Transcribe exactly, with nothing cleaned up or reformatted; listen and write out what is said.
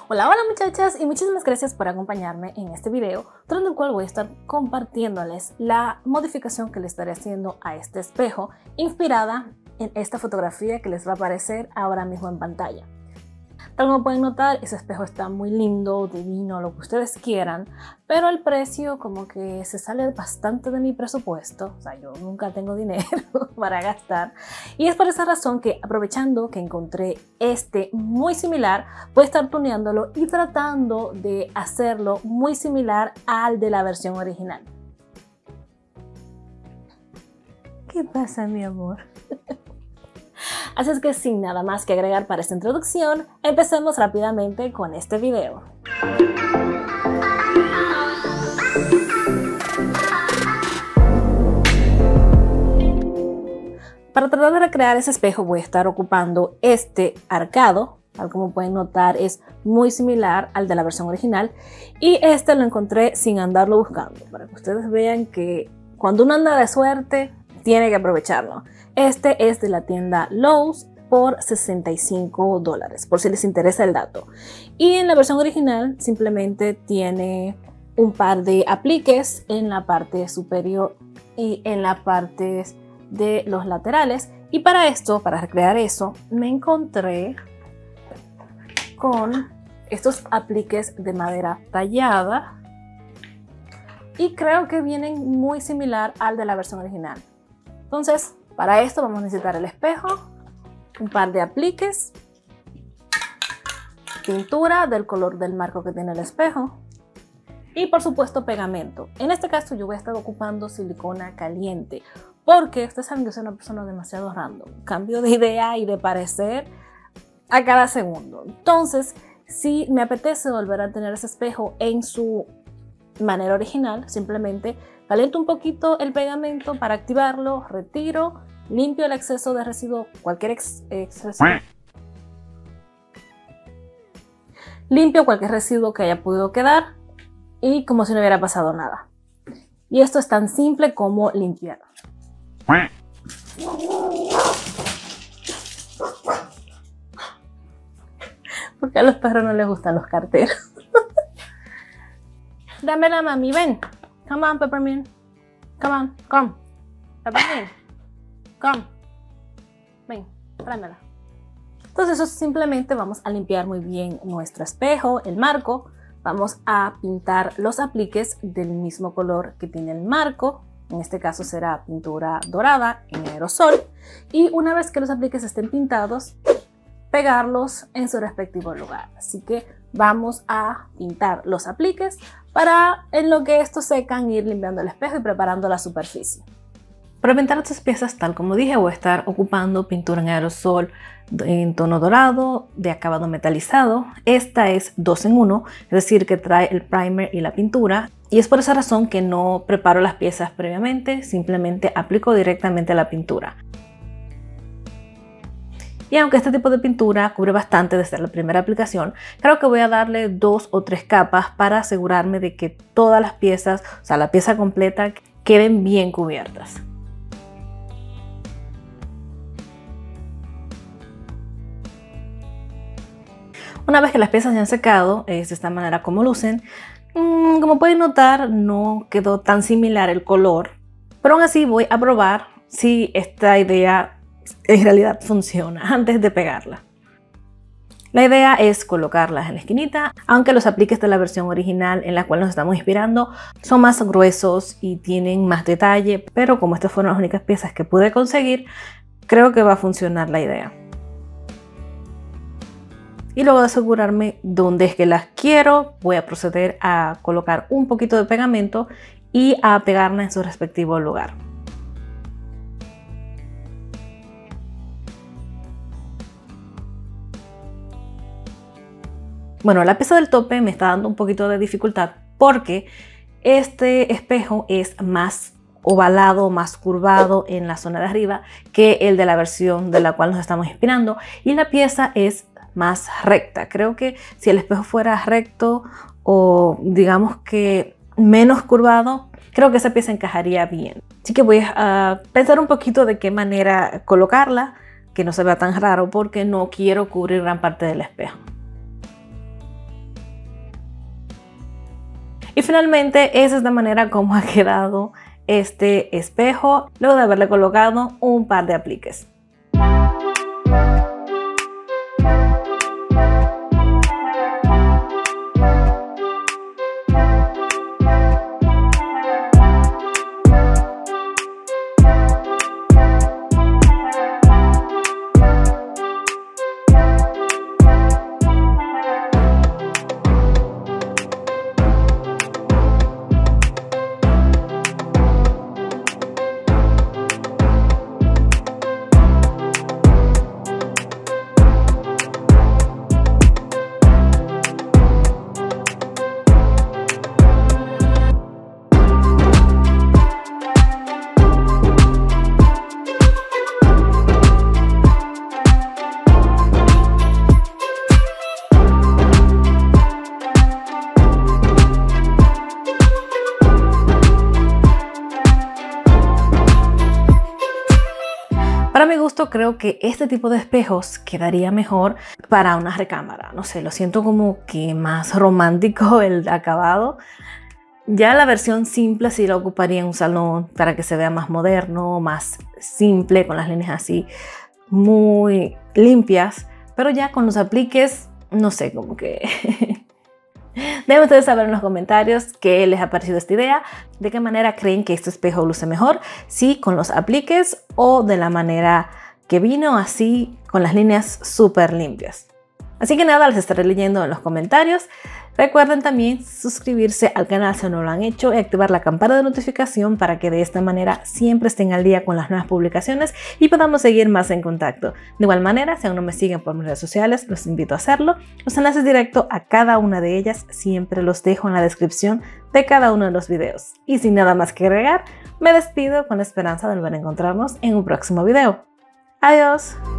Hola, hola muchachas y muchísimas gracias por acompañarme en este video, durante el cual voy a estar compartiéndoles la modificación que le estaré haciendo a este espejo, inspirada en esta fotografía que les va a aparecer ahora mismo en pantalla. Tal como pueden notar, ese espejo está muy lindo, divino, lo que ustedes quieran, pero el precio como que se sale bastante de mi presupuesto. O sea, yo nunca tengo dinero para gastar. Y es por esa razón que, aprovechando que encontré este muy similar, voy a estar tuneándolo y tratando de hacerlo muy similar al de la versión original. ¿Qué pasa, mi amor? Así es que sin nada más que agregar para esta introducción, empecemos rápidamente con este video. Para tratar de recrear ese espejo voy a estar ocupando este arcado, tal como pueden notar es muy similar al de la versión original, y este lo encontré sin andarlo buscando, para que ustedes vean que cuando uno anda de suerte tiene que aprovecharlo. Este es de la tienda Lowe's por sesenta y cinco dólares, por si les interesa el dato. Y en la versión original simplemente tiene un par de apliques en la parte superior y en la parte de los laterales. Y para esto, para recrear eso, me encontré con estos apliques de madera tallada. Y creo que vienen muy similar al de la versión original. Entonces, para esto vamos a necesitar el espejo, un par de apliques, pintura del color del marco que tiene el espejo y por supuesto pegamento. En este caso yo voy a estar ocupando silicona caliente porque ustedes saben que soy una persona demasiado random. Cambio de idea y de parecer a cada segundo. Entonces, si me apetece volver a tener ese espejo en su manera original, simplemente caliento un poquito el pegamento para activarlo, retiro, limpio el exceso de residuo, cualquier ex exceso, limpio cualquier residuo que haya podido quedar y como si no hubiera pasado nada. Y esto es tan simple como limpiar. Porque a los perros no les gustan los carteros. Dámela, mami, ven. Come on, Peppermint. Come on, come. Peppermint. Come. Ven, tráemela. Entonces eso simplemente vamos a limpiar muy bien nuestro espejo, el marco. Vamos a pintar los apliques del mismo color que tiene el marco. En este caso será pintura dorada en aerosol. Y una vez que los apliques estén pintados, pegarlos en su respectivo lugar. Así que vamos a pintar los apliques para en lo que estos secan ir limpiando el espejo y preparando la superficie. Para pintar estas piezas, tal como dije, voy a estar ocupando pintura en aerosol en tono dorado de acabado metalizado. Esta es dos en uno, es decir que trae el primer y la pintura. Y es por esa razón que no preparo las piezas previamente, simplemente aplico directamente la pintura. Y aunque este tipo de pintura cubre bastante desde la primera aplicación, creo que voy a darle dos o tres capas para asegurarme de que todas las piezas, o sea, la pieza completa, queden bien cubiertas. Una vez que las piezas se han secado, es de esta manera como lucen. Mmm, como pueden notar, no quedó tan similar el color, pero aún así voy a probar si esta idea en realidad funciona antes de pegarla. La idea es colocarlas en la esquinita, aunque los apliques de la versión original en la cual nos estamos inspirando son más gruesos y tienen más detalle, pero como estas fueron las únicas piezas que pude conseguir, creo que va a funcionar la idea. Y luego de asegurarme dónde es que las quiero, voy a proceder a colocar un poquito de pegamento y a pegarla en su respectivo lugar. Bueno, la pieza del tope me está dando un poquito de dificultad porque este espejo es más ovalado, más curvado en la zona de arriba que el de la versión de la cual nos estamos inspirando, y la pieza es más recta. Creo que si el espejo fuera recto o digamos que menos curvado, creo que esa pieza encajaría bien. Así que voy a pensar un poquito de qué manera colocarla, que no se vea tan raro porque no quiero cubrir gran parte del espejo. Y finalmente, esa es la manera como ha quedado este espejo luego de haberle colocado un par de apliques. Para mi gusto, creo que este tipo de espejos quedaría mejor para una recámara. No sé, lo siento como que más romántico el acabado. Ya la versión simple sí la ocuparía en un salón para que se vea más moderno, más simple, con las líneas así muy limpias. Pero ya con los apliques, no sé, como que... Deben ustedes saber en los comentarios qué les ha parecido esta idea, de qué manera creen que este espejo luce mejor, si con los apliques o de la manera que vino, así con las líneas súper limpias. Así que nada, les estaré leyendo en los comentarios. Recuerden también suscribirse al canal si no lo han hecho y activar la campana de notificación para que de esta manera siempre estén al día con las nuevas publicaciones y podamos seguir más en contacto. De igual manera, si aún no me siguen por mis redes sociales, los invito a hacerlo. Los enlaces directos a cada una de ellas siempre los dejo en la descripción de cada uno de los videos. Y sin nada más que agregar, me despido con la esperanza de volver a encontrarnos en un próximo video. ¡Adiós!